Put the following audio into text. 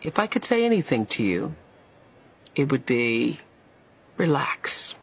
If I could say anything to you, it would be relax.